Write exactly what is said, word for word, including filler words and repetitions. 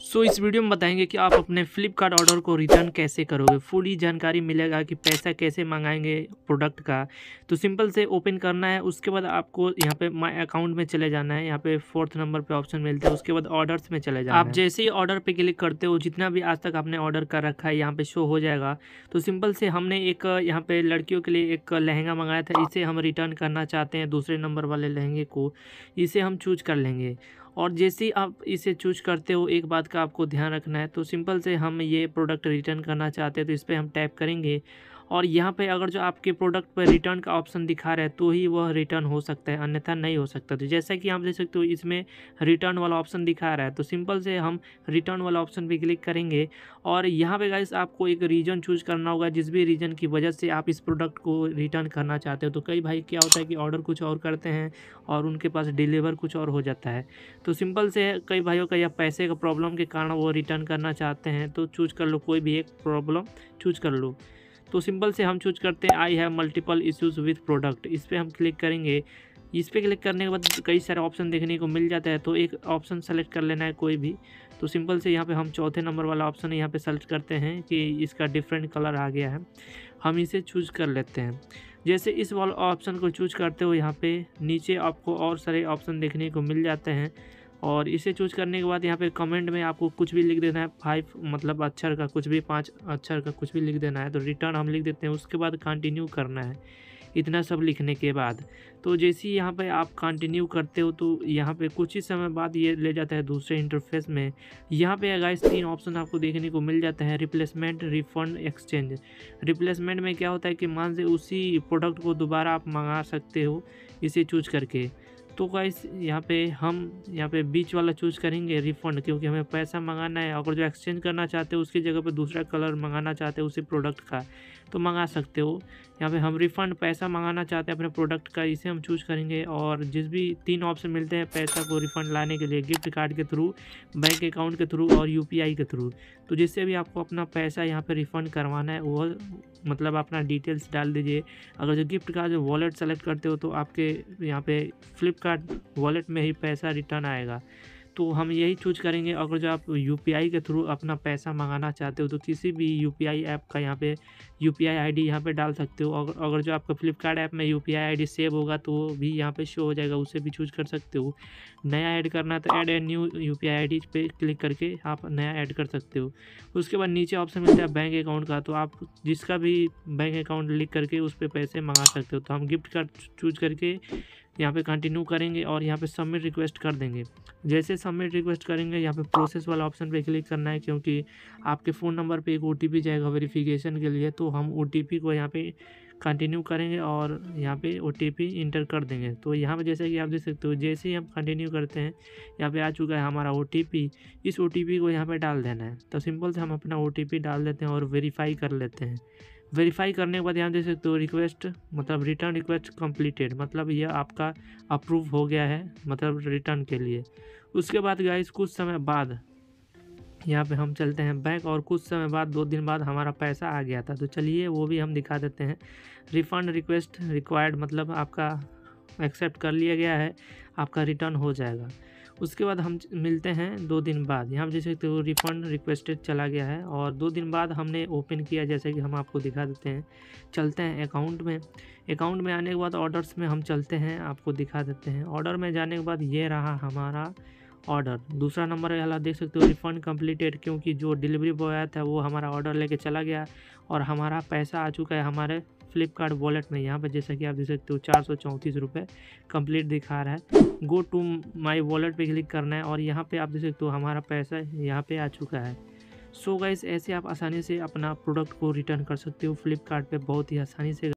सो इस वीडियो में बताएंगे कि आप अपने फ्लिपकार्ट ऑर्डर को रिटर्न कैसे करोगे। पूरी जानकारी मिलेगा कि पैसा कैसे मंगाएंगे प्रोडक्ट का। तो सिंपल से ओपन करना है, उसके बाद आपको यहाँ पे माय अकाउंट में चले जाना है। यहाँ पे फोर्थ नंबर पे ऑप्शन मिलता है, उसके बाद ऑर्डर्स में चले जाना है। आप जैसे ही ऑर्डर पे क्लिक करते हो, जितना भी आज तक आपने ऑर्डर कर रखा है यहाँ पे शो हो जाएगा। तो सिंपल से हमने एक यहाँ पे लड़कियों के लिए एक लहंगा मंगाया था, इसे हम रिटर्न करना चाहते हैं। दूसरे नंबर वाले लहंगे को इसे हम चूज कर लेंगे। और जैसे ही आप इसे चूज करते हो, एक बात का आपको ध्यान रखना है। तो सिंपल से हम ये प्रोडक्ट रिटर्न करना चाहते हैं, तो इस पर हम टैप करेंगे। और यहाँ पे अगर जो आपके प्रोडक्ट पर रिटर्न का ऑप्शन दिखा रहा है तो ही वह रिटर्न हो सकता है, अन्यथा नहीं हो सकता। तो जैसा कि आप देख सकते हो इसमें रिटर्न वाला ऑप्शन दिखा रहा है, तो सिंपल से हम रिटर्न वाला ऑप्शन पे क्लिक करेंगे। और यहाँ पे गाइस आपको एक रीजन चूज करना होगा, जिस भी रीजन की वजह से आप इस प्रोडक्ट को रिटर्न करना चाहते हो। तो कई भाई क्या होता है कि ऑर्डर कुछ और करते हैं और उनके पास डिलीवर कुछ और हो जाता है। तो सिंपल से कई भाइयों का या पैसे का प्रॉब्लम के कारण वो रिटर्न करना चाहते हैं, तो चूज कर लो, कोई भी एक प्रॉब्लम चूज कर लो। तो सिंपल से हम चूज करते हैं I have multiple issues with product, इस पर हम क्लिक करेंगे। इस पर क्लिक करने के बाद कई सारे ऑप्शन देखने को मिल जाता है, तो एक ऑप्शन सेलेक्ट कर लेना है कोई भी। तो सिंपल से यहाँ पे हम चौथे नंबर वाला ऑप्शन यहाँ पे सेलेक्ट करते हैं कि इसका डिफरेंट कलर आ गया है, हम इसे चूज कर लेते हैं। जैसे इस वाला ऑप्शन को चूज करते हो, यहाँ पे नीचे आपको और सारे ऑप्शन देखने को मिल जाते हैं। और इसे चूज करने के बाद यहाँ पे कमेंट में आपको कुछ भी लिख देना है, फाइव मतलब अक्षर का कुछ भी, पाँच अक्षर का कुछ भी लिख देना है। तो रिटर्न हम लिख देते हैं, उसके बाद कंटिन्यू करना है। इतना सब लिखने के बाद तो जैसे ही यहाँ पे आप कंटिन्यू करते हो, तो यहाँ पे कुछ ही समय बाद ये ले जाता है दूसरे इंटरफेस में। यहाँ पे गाइस तीन ऑप्शन आपको देखने को मिल जाता है, रिप्लेसमेंट, रिफंड, एक्सचेंज। रिप्लेसमेंट में क्या होता है कि मान से उसी प्रोडक्ट को दोबारा आप मंगा सकते हो इसे चूज करके। तो गाइस यहाँ पे हम यहाँ पे बीच वाला चूज करेंगे रिफंड, क्योंकि हमें पैसा मंगाना है। अगर जो एक्सचेंज करना चाहते हो उसकी जगह पे दूसरा कलर मंगाना चाहते हो उसी प्रोडक्ट का, तो मंगा सकते हो। यहाँ पे हम रिफ़ंड पैसा मंगाना चाहते हैं अपने प्रोडक्ट का, इसे हम चूज करेंगे। और जिस भी तीन ऑप्शन मिलते हैं पैसा को रिफ़ंड लाने के लिए, गिफ्ट कार्ड के थ्रू, बैंक अकाउंट के थ्रू और यूपीआई के थ्रू। तो जिससे भी आपको अपना पैसा यहाँ पे रिफ़ंड करवाना है, वो मतलब अपना डिटेल्स डाल दीजिए। अगर जो गिफ्ट का जो वॉलेट सेलेक्ट करते हो, तो आपके यहाँ पे फ्लिपकार्ट वॉलेट में ही पैसा रिटर्न आएगा। तो हम यही चूज करेंगे। अगर जो आप यूपीआई के थ्रू अपना पैसा मंगाना चाहते हो, तो किसी भी यूपीआई ऐप का यहाँ पे यूपीआई आईडी यहाँ पे डाल सकते हो। अगर अगर जो आपका फ्लिपकार्ट ऐप में यूपीआई आईडी सेव होगा तो वो भी यहाँ पे शो हो जाएगा, उसे भी चूज कर सकते हो। नया ऐड करना है तो add a new UPI ID पे क्लिक करके आप नया ऐड कर सकते हो। उसके बाद नीचे ऑप्शन मिलता है बैंक अकाउंट का, तो आप जिसका भी बैंक अकाउंट लिख करके उस पर पैसे मंगा सकते हो। तो हम गिफ्ट कार्ड चूज करके यहाँ पे कंटिन्यू करेंगे और यहाँ पे सबमिट रिक्वेस्ट कर देंगे। जैसे सबमिट रिक्वेस्ट करेंगे, यहाँ पे प्रोसेस वाला ऑप्शन पे क्लिक करना है, क्योंकि आपके फ़ोन नंबर पे एक ओटीपी जाएगा वेरिफिकेशन के लिए। तो हम ओटीपी को यहाँ पे कंटिन्यू करेंगे और यहाँ पे ओटीपी इंटर कर देंगे। तो यहाँ पे जैसे कि आप देख सकते हो, जैसे ही हम कंटिन्यू करते हैं, यहाँ पे आ चुका है हमारा ओटीपी। इस ओटीपी को यहाँ पे डाल देना है। तो सिंपल से हम अपना ओटीपी डाल देते हैं और वेरीफाई कर लेते हैं। वेरीफाई करने के बाद यहाँ देख सकते हो रिक्वेस्ट मतलब रिटर्न रिक्वेस्ट कंप्लीटेड, मतलब यह आपका अप्रूव हो गया है, मतलब रिटर्न के लिए। उसके बाद गाइस कुछ समय बाद यहाँ पे हम चलते हैं बैक, और कुछ समय बाद दो दिन बाद हमारा पैसा आ गया था। तो चलिए वो भी हम दिखा देते हैं। रिफ़ंड रिक्वेस्ट रिक्वायर्ड, मतलब आपका एक्सेप्ट कर लिया गया है, आपका रिटर्न हो जाएगा। उसके बाद हम मिलते हैं दो दिन बाद। यहाँ जैसे तो रिफ़ंड रिक्वेस्टेड चला गया है, और दो दिन बाद हमने ओपन किया, जैसे कि हम आपको दिखा देते हैं। चलते हैं अकाउंट में। अकाउंट में आने के बाद ऑर्डर्स में हम चलते हैं, आपको दिखा देते हैं। ऑर्डर में जाने के बाद ये रहा हमारा ऑर्डर, दूसरा नंबर वाला देख सकते हो, रिफ़ंड कंप्लीटेड, क्योंकि जो डिलीवरी बॉय आया था वो हमारा ऑर्डर लेके चला गया और हमारा पैसा आ चुका है हमारे फ्लिपकार्ट वॉलेट में। यहाँ पे जैसा कि आप देख सकते हो चार सौ चौंतीस रुपये कंप्लीट दिखा रहा है। गो टू माय वॉलेट पे क्लिक करना है और यहाँ पे आप देख सकते हो हमारा पैसा यहाँ पे आ चुका है। सो गाइस ऐसे आप आसानी से अपना प्रोडक्ट को रिटर्न कर सकते हो फ्लिपकार्ट पे, बहुत ही आसानी से।